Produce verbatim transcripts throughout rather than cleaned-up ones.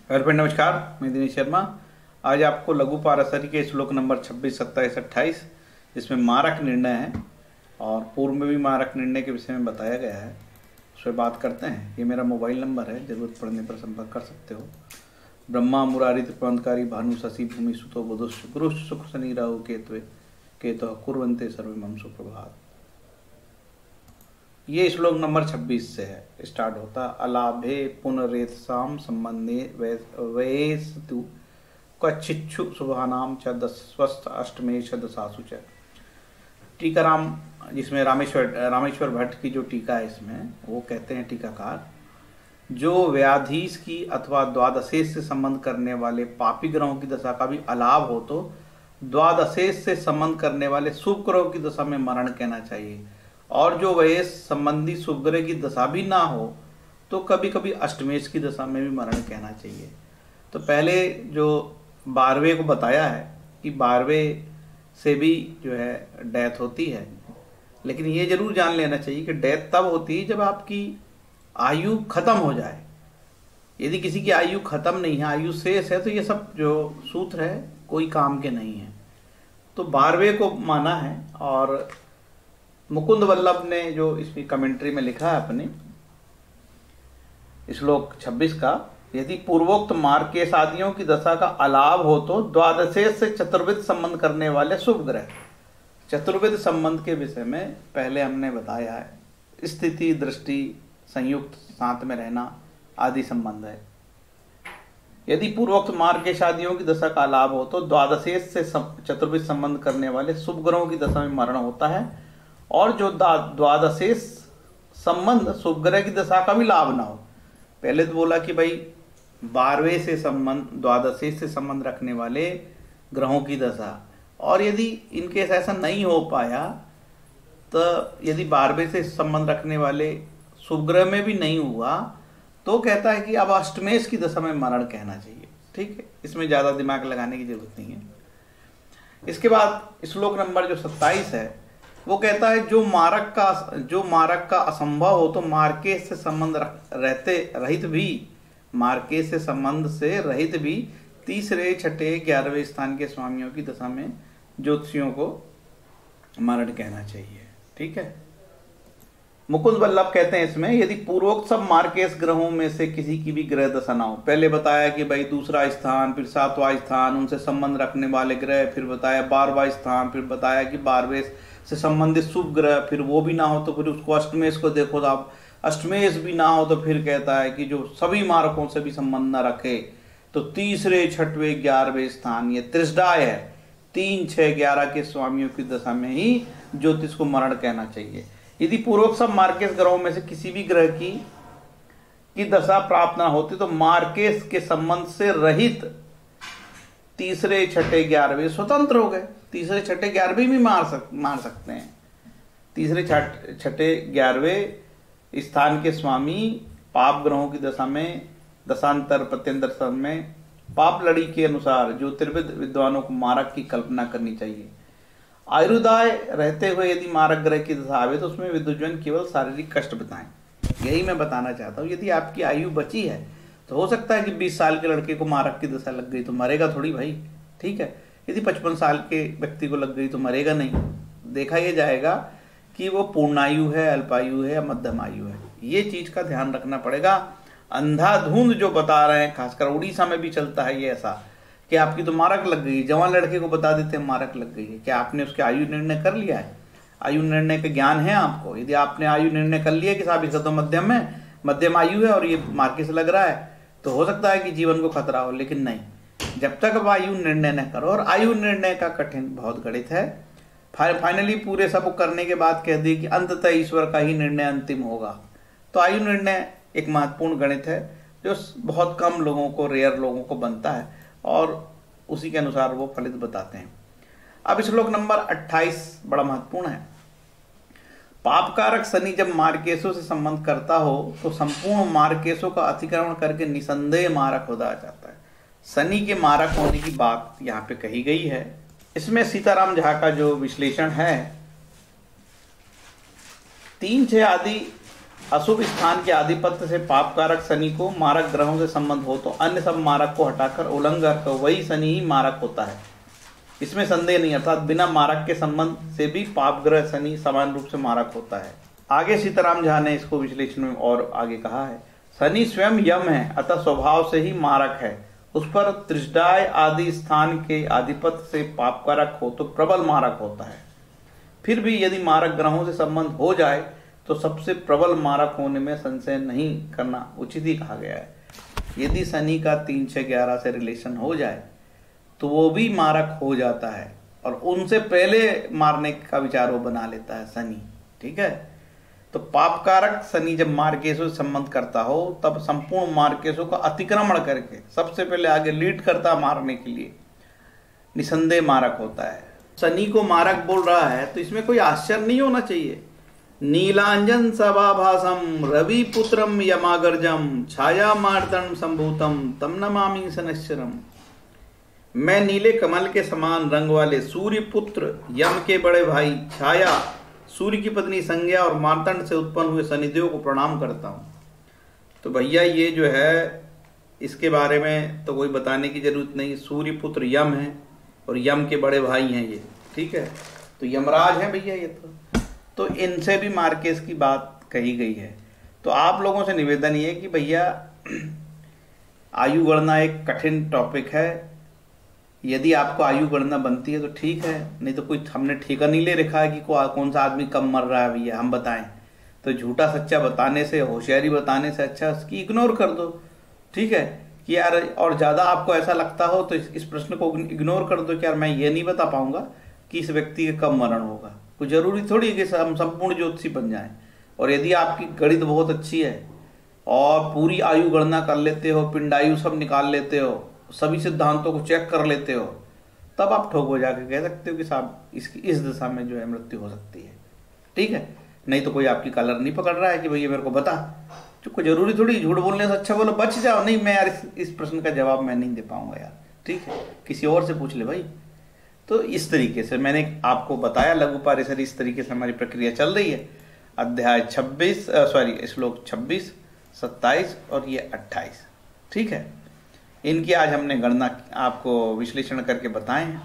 Hello friend, नमस्कार। मैं दिनेश शर्मा। आज आपको लघु पाराशरी के श्लोक नंबर छब्बीस, सत्ताईस, अट्ठाईस, जिसमें मारक निर्णय है और पूर्व में भी मारक निर्णय के विषय में बताया गया है, उस पर बात करते हैं। ये मेरा मोबाइल नंबर है, जरूरत पड़ने पर संपर्क कर सकते हो। ब्रह्मा मुरारी त्रिपुरांतकारी भानु शशि भूमि सुतो बुधुश्च गुरुश्च शुक्र शनि राहु केतवे केतु कुर्वन्ते सर्वे मम सुप्रभात। ये श्लोक नंबर छब्बीस से है, स्टार्ट होता। अलाभे पुनरेतसाम संबंधे वैस्तु कच्छिच्छु शुभानाम च दस्वस्थ अष्टमे च दशासु च। टीकाराम, जिसमें रामेश्वर रामेश्वर भट्ट की जो टीका है, इसमें वो कहते हैं टीकाकार, जो व्याधीश की अथवा द्वादशेष से संबंध करने वाले पापी ग्रहों की दशा का भी अलाभ हो तो द्वादशेष से संबंध करने वाले शुभ ग्रहों की दशा में मरण कहना चाहिए, और जो वयस संबंधी शुभ ग्रह की दशा भी ना हो तो कभी कभी अष्टमेश की दशा में भी मरण कहना चाहिए। तो पहले जो बारहवें को बताया है कि बारहवें से भी जो है डेथ होती है, लेकिन ये जरूर जान लेना चाहिए कि डेथ तब होती है जब आपकी आयु खत्म हो जाए। यदि किसी की आयु खत्म नहीं है, आयु शेष है, तो ये सब जो सूत्र है कोई काम के नहीं है। तो बारहवें को माना है। और मुकुंद वल्लभ ने जो इसमें कमेंट्री में लिखा है अपने श्लोक छब्बीस का, यदि पूर्वोक्त मार्ग के शादियों की दशा का अलाभ हो तो द्वादशेष से चतुर्विध संबंध करने वाले शुभ ग्रह। चतुर्विध संबंध के विषय में पहले हमने बताया है, स्थिति, दृष्टि, संयुक्त, साथ में रहना आदि संबंध है। यदि पूर्वोक्त मार्ग के शादियों की दशा का लाभ हो तो द्वादशेष से चतुर्विध संबंध करने वाले शुभ ग्रहों की दशा में मरण होता है, और जो द्वादशेष संबंध शुभ ग्रह की दशा का भी लाभ ना हो। पहले तो बोला कि भाई बारहवें से संबंध, द्वादशेष से संबंध रखने वाले ग्रहों की दशा, और यदि इनके ऐसा नहीं हो पाया तो यदि बारहवें से संबंध रखने वाले शुभ ग्रह में भी नहीं हुआ तो कहता है कि अब अष्टमेश की दशा में मरण कहना चाहिए। ठीक है, इसमें ज्यादा दिमाग लगाने की जरूरत नहीं है। इसके बाद श्लोक नंबर जो सत्ताईस है वो कहता है, जो मारक का जो मारक का असंभव हो तो मार्केश से संबंध रहते रहित भी मार्केश से संबंध से रहित भी तीसरे, छठे, ग्यारहवें स्थान के स्वामियों की दशा में ज्योतिषियों को मरण कहना चाहिए। ठीक है। मुकुंद वल्लभ कहते हैं इसमें, यदि पूर्वोक्त सब मार्केश ग्रहों में से किसी की भी ग्रह दशा ना हो, पहले बताया कि भाई दूसरा स्थान, फिर सातवां स्थान, उनसे संबंध रखने वाले ग्रह, फिर बताया बारहवां स्थान, फिर बताया कि बारहवें से संबंधित शुभ ग्रह, फिर वो भी ना हो तो फिर उसको अष्टमेश को देखो, तो आप अष्टमेश भी ना हो तो फिर कहता है कि जो सभी मार्कों से भी संबंध न रखे तो तीसरे, छठवें, ग्यारहवें स्थान, ये त्रिशदाय है, तीन, छह, ग्यारह के स्वामियों की दशा में ही ज्योतिष को मरण कहना चाहिए। यदि पूर्वोक्त सब मार्केश ग्रहों में से किसी भी ग्रह की की दशा प्राप्त ना होती तो मार्केश के संबंध से रहित तीसरे, छठे, ग्यारहवें स्वतंत्र हो गए। तीसरे, छठे, ग्यारहवें भी मार सक मार सकते हैं। तीसरे, छठे, ग्यारहवें स्थान के स्वामी पाप ग्रहों की दशा में दशांतर, प्रत्यंतर सन में पाप लड़ी के अनुसार ज्योतिर्विद विद्वानों को मारक की कल्पना करनी चाहिए। आयुर्दाय रहते हुए यदि मारक ग्रह की दशा आवे तो उसमें विद्वजन केवल शारीरिक कष्ट बताएं। यही मैं बताना चाहता हूँ। यदि आपकी आयु बची है तो हो सकता है कि बीस साल के लड़के को मारक की दशा लग गई तो मरेगा थोड़ी भाई। ठीक है। यदि पचपन साल के व्यक्ति को लग गई तो मरेगा नहीं। देखा यह जाएगा कि वो पूर्णायु है, अल्पायु है या मध्यम आयु है। ये चीज का ध्यान रखना पड़ेगा। अंधाधुंध जो बता रहे हैं, खासकर उड़ीसा में भी चलता है ये ऐसा, कि आपकी तो मारक लग गई, जवान लड़के को बता देते हैं मारक लग गई है। क्या आपने उसके आयु निर्णय कर लिया है? आयु निर्णय का ज्ञान है आपको? यदि आपने आयु निर्णय कर लिया कि साहब इसका तो मध्यम है, मध्यम आयु है और ये मार्केश लग रहा है, तो हो सकता है कि जीवन को खतरा हो, लेकिन नहीं, जब तक अब आयु निर्णय न करो। और आयु निर्णय का कठिन बहुत गणित है। फाइनली पूरे सब करने के बाद कह दिए कि अंततः ईश्वर का ही निर्णय अंतिम होगा। तो आयु निर्णय एक महत्वपूर्ण गणित है जो बहुत कम लोगों को, रेयर लोगों को बनता है, और उसी के अनुसार वो फलित बताते हैं। अब श्लोक नंबर अट्ठाईस बड़ा महत्वपूर्ण है। पापकारक शनि जब मार्केशों से संबंध करता हो तो संपूर्ण मार्केशों का अतिक्रमण करके निसंदेह मारक हो जाता है। शनि के मारक होने की बात यहाँ पे कही गई है। इसमें सीताराम झा का जो विश्लेषण है, तीन, छह आदि अशुभ स्थान के आधिपत्य से पापकारक शनि को मारक ग्रहों से संबंध हो तो अन्य सब मारक को हटाकर उल्लंघन कर वही शनि ही मारक होता है, इसमें संदेह नहीं। अर्थात बिना मारक के संबंध से भी पाप ग्रह शनि समान रूप से मारक होता है। आगे सीताराम झा ने इसको विश्लेषण में और आगे कहा है, शनि स्वयं यम है अतः स्वभाव से ही मारक है, उस पर त्रिष्टाय आदि स्थान के आधिपत्य से पापकारक हो तो प्रबल मारक होता है। फिर भी यदि मारक ग्रहों से संबंध हो जाए तो सबसे प्रबल मारक होने में संशय नहीं करना उचित ही कहा गया है। यदि शनि का तीन छः ग्यारह से रिलेशन हो जाए तो वो भी मारक हो जाता है और उनसे पहले मारने का विचार वो बना लेता है शनि। ठीक है, तो पापकारक शनि जब मार्केशों से संबंध करता हो तब संपूर्ण मार्केशों का अतिक्रमण करके सबसे पहले आगे लीड करता मारने के लिए निसंदेह मारक होता है। शनि को मारक बोल रहा है तो इसमें कोई आश्चर्य नहीं होना चाहिए। नीलांजन सभाभासम रवि पुत्रम यमागर्जम छाया मार्तन संभूतम तम नमामि शनैश्चरम। मैं नीले कमल के समान रंग वाले सूर्य पुत्र यम के बड़े भाई छाया सूर्य की पत्नी संज्ञा और मार्तंड से उत्पन्न हुए शनिदेव को प्रणाम करता हूं। तो भैया ये जो है इसके बारे में तो कोई बताने की जरूरत नहीं। सूर्य पुत्र यम है और यम के बड़े भाई हैं ये। ठीक है, तो यमराज हैं भैया ये तो तो इनसे भी मार्केश की बात कही गई है। तो आप लोगों से निवेदन ये कि भैया आयु गणना एक कठिन टॉपिक है। यदि आपको आयु गणना बनती है तो ठीक है, नहीं तो कोई हमने ठेका नहीं ले रखा है कि को, कौन सा आदमी कब मर रहा है भैया हम बताएं। तो झूठा सच्चा बताने से, होशियारी बताने से अच्छा उसकी इग्नोर कर दो। ठीक है कि यार, और ज़्यादा आपको ऐसा लगता हो तो इस, इस प्रश्न को इग्नोर कर दो कि यार मैं ये नहीं बता पाऊंगा कि इस व्यक्ति के कब मरण होगा। कोई जरूरी थोड़ी है कि हम संपूर्ण ज्योतिषी बन जाएं। और यदि आपकी गणित बहुत अच्छी है और पूरी आयु गणना कर लेते हो, पिंडायु सब निकाल लेते हो, सभी सिद्धांतों को चेक कर लेते हो, तब आप ठोक हो जाके कह सकते हो कि साहब इसकी इस दिशा में जो है मृत्यु हो सकती है। ठीक है, नहीं तो कोई आपकी कलर नहीं पकड़ रहा है कि भैया मेरे को बता। जो कोई जरूरी थोड़ी, झूठ बोलने से अच्छा बोलो बच जाओ। नहीं मैं यार इस, इस प्रश्न का जवाब मैं नहीं दे पाऊंगा यार। ठीक है, किसी और से पूछ ले भाई। तो इस तरीके से मैंने आपको बताया लघु पारिसर, इस तरीके से हमारी प्रक्रिया चल रही है। अध्याय छब्बीस सॉरी श्लोक छब्बीस, सत्ताईस और ये अट्ठाईस। ठीक है, इनकी आज हमने गणना आपको विश्लेषण करके बताए हैं।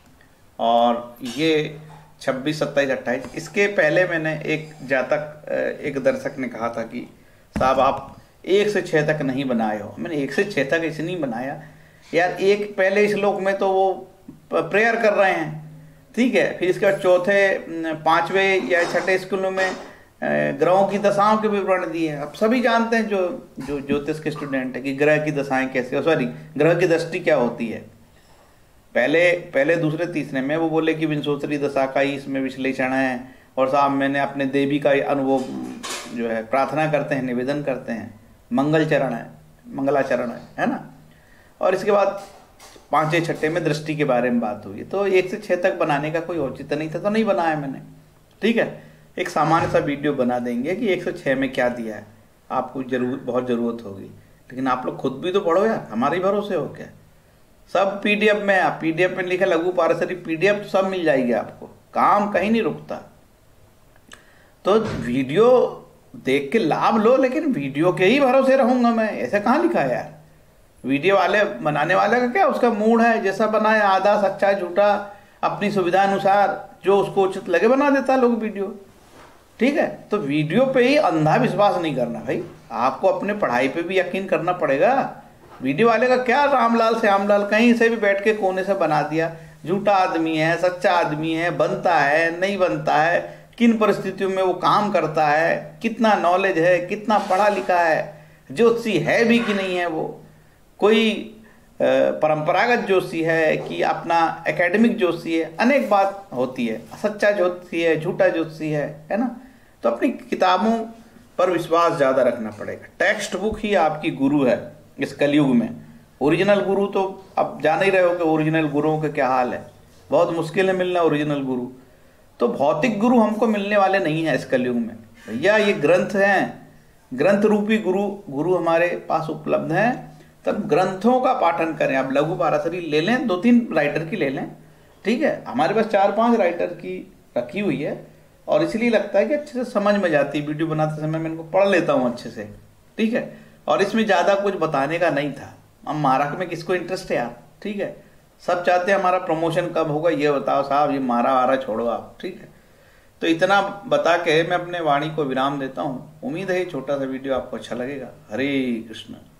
और ये छब्बीस, सत्ताईस, अट्ठाईस, इसके पहले मैंने एक जातक, एक दर्शक ने कहा था कि साहब आप एक से छः तक नहीं बनाए हो। मैंने एक से छः तक इसलिए नहीं बनाया यार, एक पहले श्लोक में तो वो प्रेयर कर रहे हैं। ठीक है, फिर इसके बाद चौथे, पांचवें या छठे स्कूलों में ग्रहों की दशाओं के विवरण दिए हैं। अब सभी जानते हैं जो जो ज्योतिष के स्टूडेंट है कि ग्रह की दशाएं कैसे, सॉरी ग्रह की दृष्टि क्या होती है। पहले पहले दूसरे तीसरे में वो बोले कि विंशोत्तरी दशा का ही इसमें विश्लेषण है। और साहब मैंने अपने देवी का अनुभव जो है प्रार्थना करते हैं, निवेदन करते हैं, मंगल चरण है, मंगलाचरण है, है ना। और इसके बाद पांचवें छठे में दृष्टि के बारे में बात हुई। तो एक से छः तक बनाने का कोई औचित्य नहीं था तो नहीं बनाया मैंने। ठीक है, एक सामान्य सा वीडियो बना देंगे कि एक से छः में क्या दिया है, आपको जरूर बहुत ज़रूरत होगी। लेकिन आप लोग खुद भी तो पढ़ो यार, हमारे भरोसे हो क्या। सब पीडीएफ में, आप पीडीएफ में लिखा लघु पारिसरी पीडीएफ सब मिल जाएगी आपको, काम कहीं नहीं रुकता। तो वीडियो देख के लाभ लो, लेकिन वीडियो के ही भरोसे रहूंगा मैं, ऐसा कहाँ लिखा है यार। वीडियो वाले बनाने वाले का क्या, उसका मूड है, जैसा बनाए आधा सच्चा झूठा अपनी सुविधा अनुसार जो उसको उचित लगे बना देता है लोग वीडियो। ठीक है, तो वीडियो पे ही अंधा विश्वास नहीं करना भाई, आपको अपने पढ़ाई पे भी यकीन करना पड़ेगा। वीडियो वाले का क्या रामलाल श्यामलाल कहीं से भी बैठ के कोने से बना दिया, झूठा आदमी है, सच्चा आदमी है, बनता है नहीं बनता है, किन परिस्थितियों में वो काम करता है, कितना नॉलेज है, कितना पढ़ा लिखा है, ज्योतिषी है भी कि नहीं है, वो कोई परंपरागत ज्योतिषी है कि अपना एकेडमिक ज्योतिषी है, अनेक बात होती है। सच्चा ज्योतिषी है, झूठा ज्योतिषी है, है ना। तो अपनी किताबों पर विश्वास ज़्यादा रखना पड़ेगा। टेक्स्ट बुक ही आपकी गुरु है इस कलयुग में। ओरिजिनल गुरु तो अब जान ही रहे हो कि ओरिजिनल गुरुओं का क्या हाल है, बहुत मुश्किल है मिलना ओरिजिनल गुरु। तो भौतिक गुरु हमको मिलने वाले नहीं है इस कलयुग में भैया, ये ग्रंथ हैं, ग्रंथ रूपी गुरु गुरु हमारे पास उपलब्ध हैं। तब ग्रंथों का पाठन करें। आप लघु पारिसरी ले लें, दो तीन राइटर की ले लें, ठीक है, हमारे पास चार पांच राइटर की रखी हुई है, और इसलिए लगता है कि अच्छे से समझ में जाती है। वीडियो बनाते समय मैं इनको पढ़ लेता हूँ अच्छे से, ठीक है। और इसमें ज़्यादा कुछ बताने का नहीं था। अब महाराज में किसको इंटरेस्ट है यार, ठीक है। सब चाहते हैं हमारा प्रमोशन कब होगा, ये बताओ साहब, ये मारा वारा छोड़ो आप, ठीक है। तो इतना बता के मैं अपने वाणी को विराम देता हूँ। उम्मीद है ये छोटा सा वीडियो आपको अच्छा लगेगा। हरे कृष्ण।